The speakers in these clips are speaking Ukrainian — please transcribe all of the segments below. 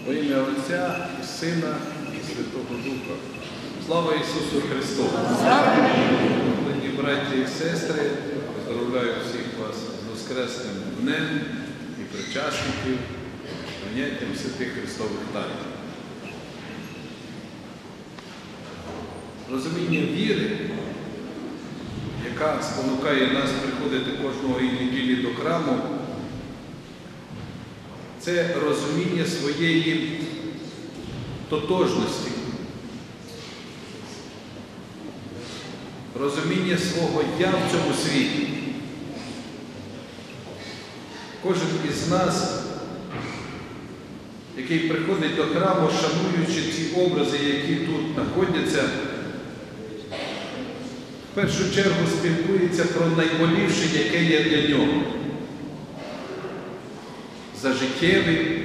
Во ім'я Отця і Сина і Святого Духа. Слава Ісусу Христу! Дорогі браті і сестри, поздравляю всіх вас з Воскресним днем і причасників, поняттям святих Христових тайн. Розуміння віри, яка спонукає нас приходити кожної неділі до храму, це розуміння своєї тотожності, розуміння свого «я» в цьому світі. Кожен із нас, який приходить до храму, шануючи ці образи, які тут знаходяться, в першу чергу спілкується про найболівше, яке є для нього. За життєві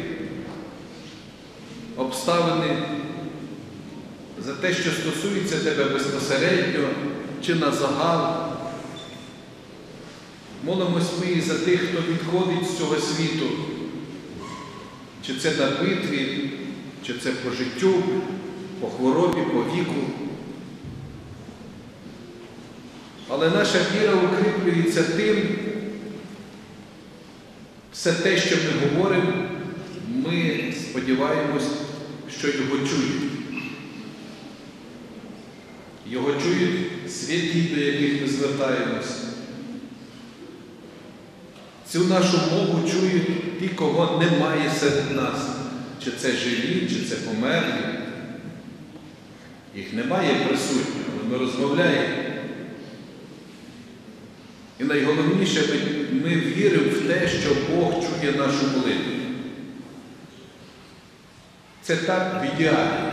обставини, за те, що стосується тебе безпосередньо чи на загал. Молимось ми і за тих, хто відходить з цього світу, чи це на битві, чи це по життю, по хворобі, по віку. Але наша віра укріплюється тим, все те, що ми говоримо, ми сподіваємось, що його чують. Його чують святі, до яких ми звертаємось. Цю нашу мову чують ті, кого немає серед нас. Чи це живі, чи це померлі. Їх немає присутніх, але ми розмовляємо. І найголовніше, ми віримо в те, що Бог чує нашу молитву. Це так в ідеалі.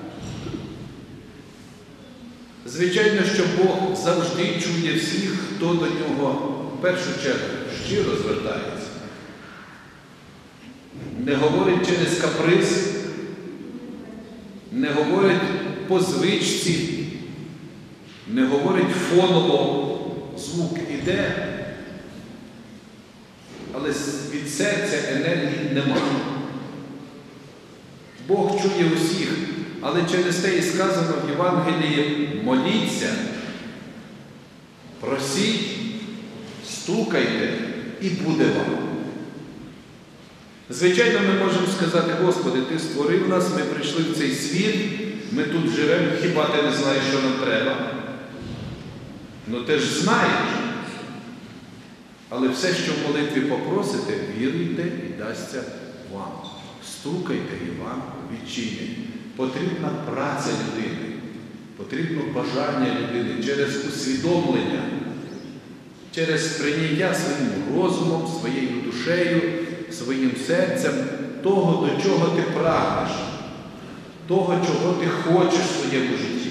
Звичайно, що Бог завжди чує всіх, хто до Нього в першу чергу щиро звертається. Не говорить через каприз, не говорить по звичці, не говорить фоново. Звук іде, але від серця енергії немає. Бог чує усіх, але через те і сказано в Євангелії: моліться, просіть, стукайте, і буде вам. Звичайно, ми можемо сказати: Господи, Ти створив нас, ми прийшли в цей світ, ми тут живемо, хіба Ти не знаєш, що нам треба? Ну ти ж знаєш. Але все, що в молитві попросите, віруйте і дасться вам. Стукайте і вам відчинять. Потрібна праця людини, потрібно бажання людини через усвідомлення, через прийняття своїм розумом, своєю душею, своїм серцем того, до чого ти прагнеш, того, чого ти хочеш в своєму житті.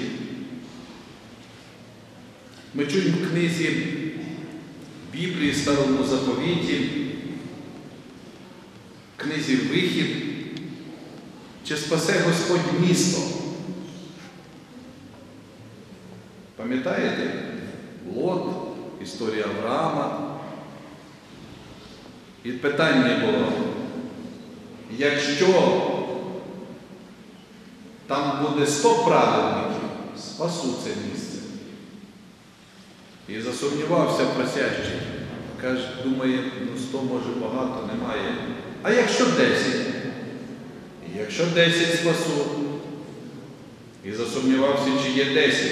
Ми чуємо в книзі Біблії, Старому Заповіті, в книзі Вихід, чи спасе Господь місто. Пам'ятаєте? Лот, історія Авраама. І питання було: якщо там буде 100 праведників, спасу це місце. І засумнівався просящий. Каже, думає, 100 може багато, немає. А якщо 10? І якщо 10 спасу? І засумнівався, чи є 10.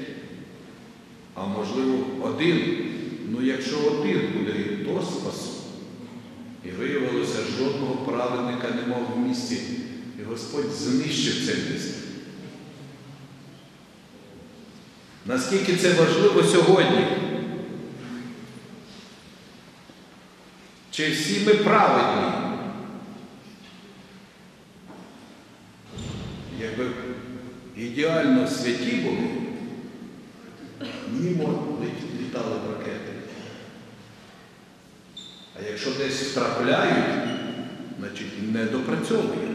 А можливо, 1. Ну якщо 1 буде, то спасу. І виявилося, жодного праведника немає в місті. І Господь знищив це місце. Наскільки це важливо сьогодні? Чи всі ми праведні? Якби ідеально святі були, мимо літали б ракети. А якщо десь втрапляють, значить не допрацьовує.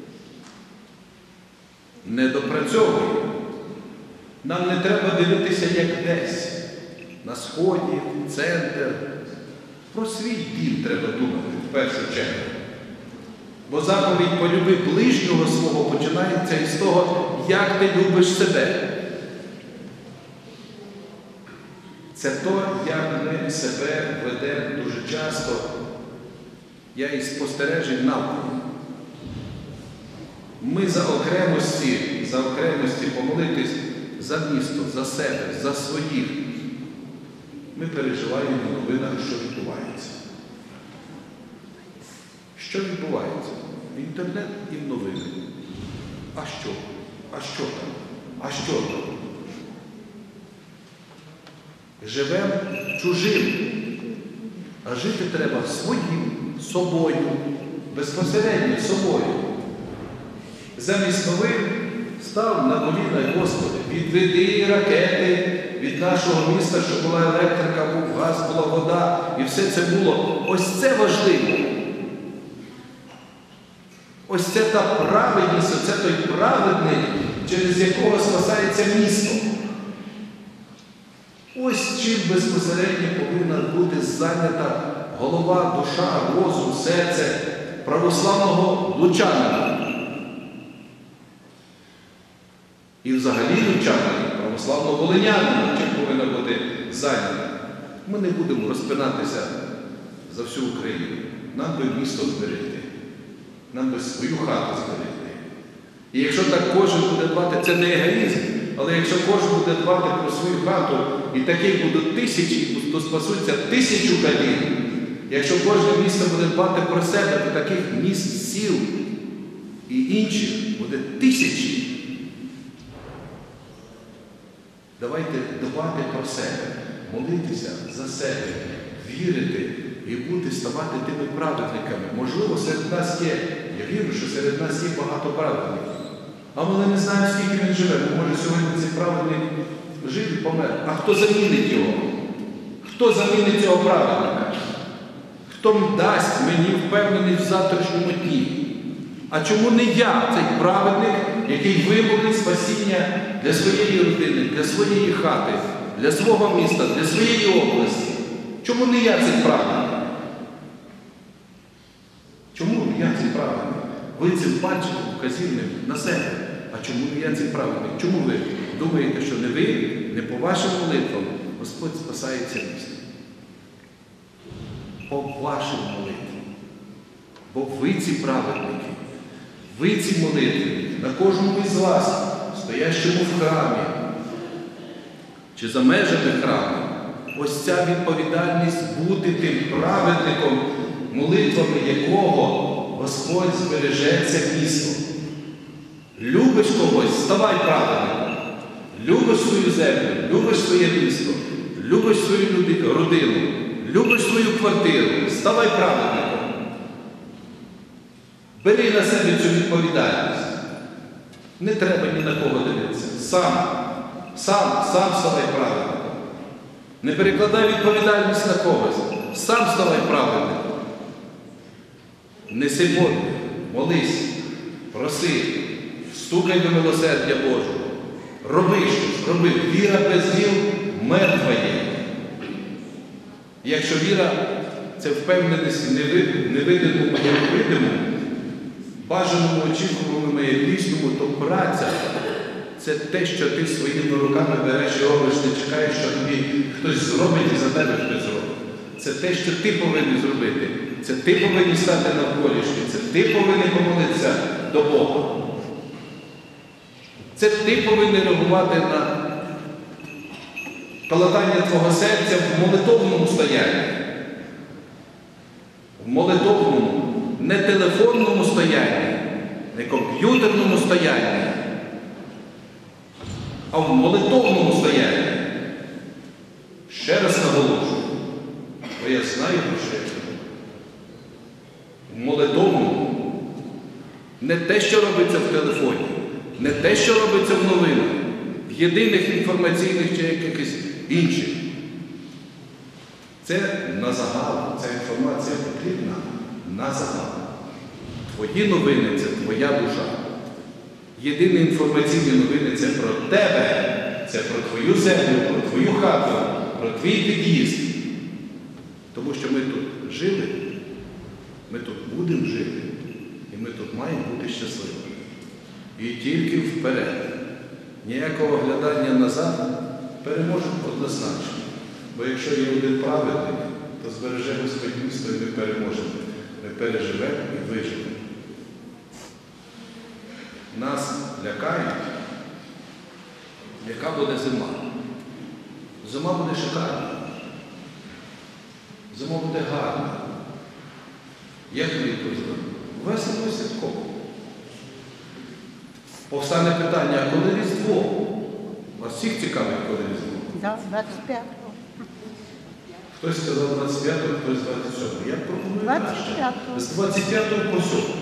Не допрацьовує. Нам не треба дивитися, як десь, на сході, центр. Про свій дім треба думати в першу чергу. Бо заповідь «полюби ближнього свого» починається із того, як ти любиш себе. Це то, як ми себе ведемо дуже часто, я із спостережень навколо. Ми за окремості помолитись за місто, за себе, за своїх. Ми переживаємо в новинах, що відбувається. Що відбувається? В інтернет і в новини. А що? А що там? А що там? Живемо чужим. А жити треба своїм, собою, безпосередньо собою. Замість новин став на коліна, Господи, відведи ракети від нашого міста, щоб була електрика, був газ, була вода, і все це було. Ось це важливо. Ось це та праведність, оце той праведник, через якого спасається місто. Ось чим безпосередньо повинна бути зайнята голова, душа, розум, серце православного лучанина. І взагалі лучанина, православного волинянина, чим повинна бути зайнята. Ми не будемо розпинатися за всю Україну. Нам би місто зберегти. Нам би свою хату зберегти. І якщо так кожен буде дбати, це не егоїзм, але якщо кожен буде дбати про свою хату, і таких будуть тисячі, то спасуться 1000 хатів. Якщо кожне місто буде дбати про себе, то таких міст, сіл і інших буде 1000. Давайте дбати про себе, молитися за себе, вірити і ставати тими праведниками. Можливо, серед нас є, я вірю, що серед нас є багато праведників. А ми не знаємо, скільки він живе. Може, сьогодні цей праведник жив і помер. А хто замінить його? Хто замінить цього праведника? Хто дасть мені впевненість в завтрашньому дні? А чому не я, цей праведник, який вимолить спасіння для своєї родини, для своєї хати, для свого міста, для своєї області? Чому не я цей праведник? Чому не я цей праведник? Ви цим пальчиком вказівним на себе. А чому не я цей праведник? Чому ви думаєте, що не ви, не по вашим молитвам Господь спасає це місто? По вашим молитвам. Бо ви ці праведники, ви ці молитви, на кожному із вас, стоящому в храмі, чи за межами храму, ось ця відповідальність бути тим праведником, молитвами якого Господь збереже це місто. Любиш когось, ставай праведником. Любиш свою землю, любиш своє місто, любиш свою родину, любиш свою квартиру, ставай праведником. Бери на себе цю відповідальність. Не треба ні на кого дивитися. Сам ставай праведником. Не перекладай відповідальність на когось. Сам ставай праведником. Неси подвиг, молись, проси, стукай до милосердя Божого. Роби щось, роби. Віра без діл мертва є. Якщо віра – це впевненість невидимому, невидимому, бажаному, очікуваному, майбутньому, то праця – це те, що ти своїми руками береш і робиш, не чекаєш, що тобі хтось зробить і за тебе хтось зробить. Це те, що ти повинен зробити. Це ти повинен стати навколішки. Це ти повинен помолитися до Бога. Це ти повинен реагувати на калатання твого серця в молитовному стоянні. В молитовному, не телефонному стоянні, не комп'ютерному стоянні, а в молитовному стоянні. Ще раз наголошую, бо я знаю, що я кажу. В молитовному. Не те, що робиться в телефоні, не те, що робиться в новинах, в єдиних інформаційних чи якихось інших. Це на загал, ця інформація потрібна на загал. Твої новини – це твоя душа. Єдині інформаційні новини – це про тебе, це про твою землю, про твою хату, про твій під'їзд. Тому що ми тут жили, ми тут будемо жити, і І ми тут маємо бути щасливими. І тільки вперед. Ніякого оглядання назад переможемо однозначно. Бо якщо є один праведник, то збереже Господь місто і ми переможемо. Ми переживемо і виживемо. Нас лякають, яка буде зима. Зима буде шикарна. Зима буде гарна. Як ми її проживемо? Весело і святково. Повстане питання, а коли Різдво? Вас всіх цікавить, коли Різдво? Да, 25-го. Хтось сказав 25-го, хтось 27-го. Я пропоную краще. 25-го. З 25-го по 7-го.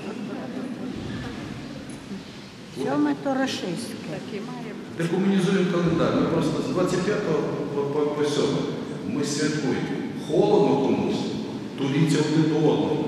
7 то рашистське. Декомунізуємо календар. Ми просто з 25-го по 7-го. Ми святкуємо. Холодно комусь, туліться один до одного.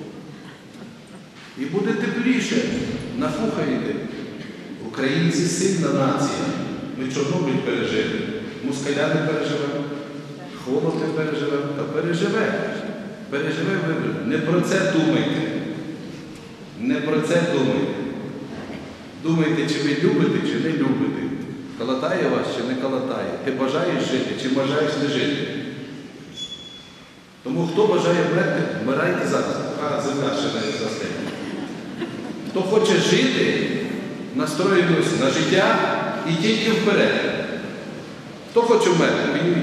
І буде тепліше. Нафухаєте. Українці сильна нація. Ми Чорнобиль пережили. Москаля не переживемо. Холод не переживемо. Та переживемо. Переживемо. Не про це думайте. Не про це думайте. Думайте, чи ви любите, чи не любите. Калатає вас, чи не калатає. Ти бажаєш жити, чи бажаєш не жити. Тому хто бажає вмерти, вмирайте зараз, поки земля ще не застигне. Хто хоче жити, настроїмося на життя і тільки вперед. Хто хоче вмерти, підніміть.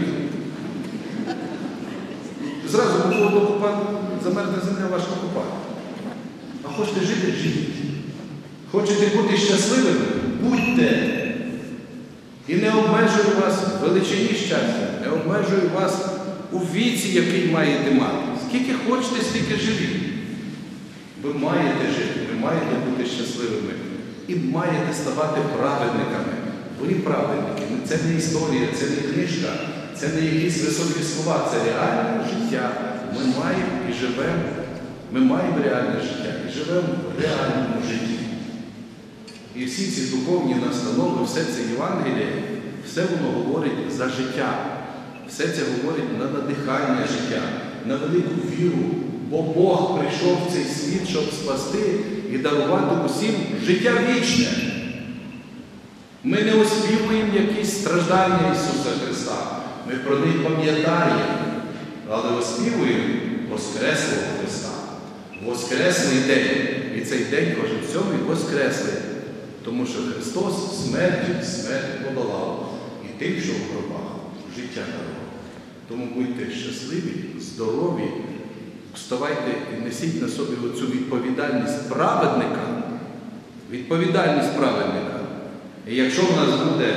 Зразу по поводу окупанта замерзне земля важко купати. А хочете жити, живіть. Хочете бути щасливими? Будьте. І не обмежую вас в величині щастя, не обмежую вас у віці, який маєте мати. Скільки хочете, стільки живіть. Ви маєте жити, ви маєте бути щасливими. І маєте ставати праведниками. Ви праведники. Це не історія, це не книжка, це не якісь високі слова, це реальне життя. Ми маємо і живемо. Ми маємо реальне життя і живемо в реальному житті. І всі ці духовні настанови, все це Євангеліє, все воно говорить за життя. Все це говорить на надихання життя, на велику віру. Бо Бог прийшов в цей світ, щоб спасти і дарувати усім життя вічне. Ми не оспівуємо якісь страждання Ісуса Христа. Ми про них пам'ятаємо, але оспівуємо Воскреслого Христа. Воскреслий день. І цей день кожен сьомий воскреслий. Тому що Христос смерть подолав. І тим, що в гробах, життя дарував. Тому будьте щасливі, здорові, вставайте і несіть на собі оцю відповідальність праведника. Відповідальність праведника. І якщо в нас буде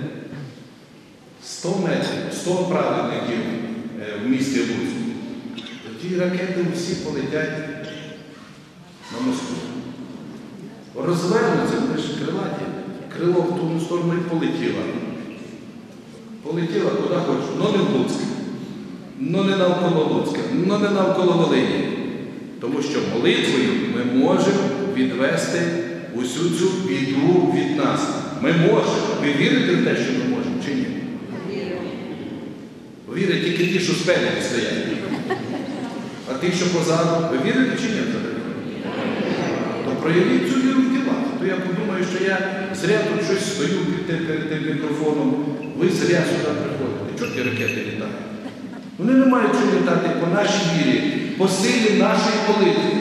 100 метрів, 100 праведників в місті Луцьку, то ті ракети всі полетять на Москву. Розвернуться, вони ж крилаті. Крило в ту сторону і полетіло. Полетіла куди хочеш, але не в Луцьк. Но не навколо Луцька, но не навколо Волині. Тому що молитвою ми можемо відвести усю цю біду від нас. Ми можемо. Ви вірите в те, що ми можемо, чи ні? Вірять тільки ті, що спереду стоять. А ті, що позаду, ви вірите чи ні? То проявіть цю віру в ділах. То я подумаю, що я зря тут щось стою перед тим мікрофоном. Ви зря сюди приходите. Чого ті ракети літають? Вони не мають чого літати по нашій вірі, по силі нашої молитви.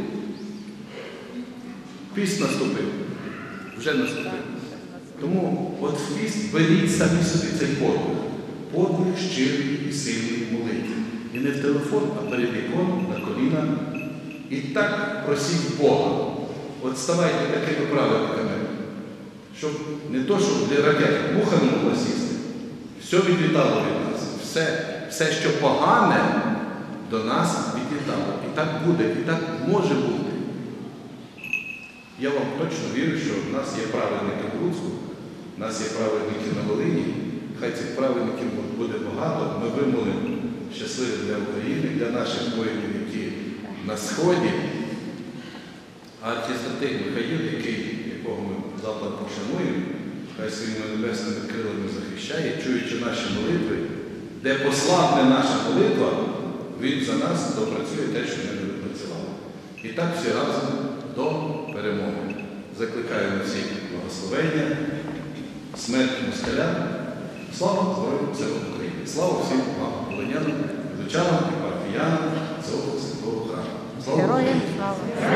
Піст наступив. Вже наступив. Тому от в піст беріть самі собі цей подвиг. Подвиг щирий і сильний молитви. І не в телефон, а перед іконом, на коліна. І так просіть Бога. От ставайте такими праведниками, щоб не то, щоб для ракет муха не могла сісти. Все відлітало від нас. Все, що погане, до нас відлітало. І так буде, і так може бути. Я вам точно вірю, що в нас є праведники в Луцьку, в нас є праведники на Волині. Хай цих праведників буде багато. Ми вимолимо щасливі для України, для наших воїнів, які на Сході. А архістратиг Михаїл, якого ми завтра пошануємо, хай своїми небесними крилами захищає, чуючи наші молитви, де послабне наша молитва, він за нас допрацює те, що ми не допрацювали. І так всі разом до перемоги. Закликаю на всіх благословення, смерть москалям. Слава Збройним силам України! Слава всім вам, волинянам, лучанам і парафіянам цього святого храму! Слава Україні! Героям слава!